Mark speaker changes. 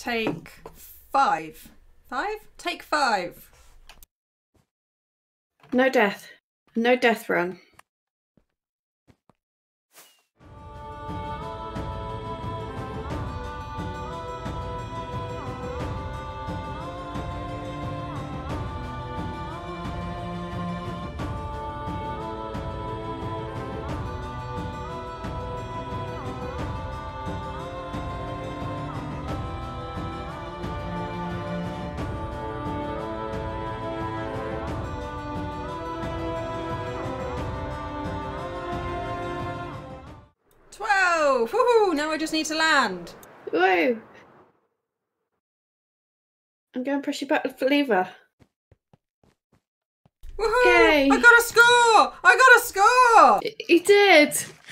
Speaker 1: take 5. 5? Take 5.
Speaker 2: No death. No death run.
Speaker 1: Woohoo! Now I just need to land.
Speaker 2: Whoa! I'm going to press your lever.
Speaker 1: Woohoo!
Speaker 2: Yay!
Speaker 1: I got a score! I got a score!
Speaker 2: He did!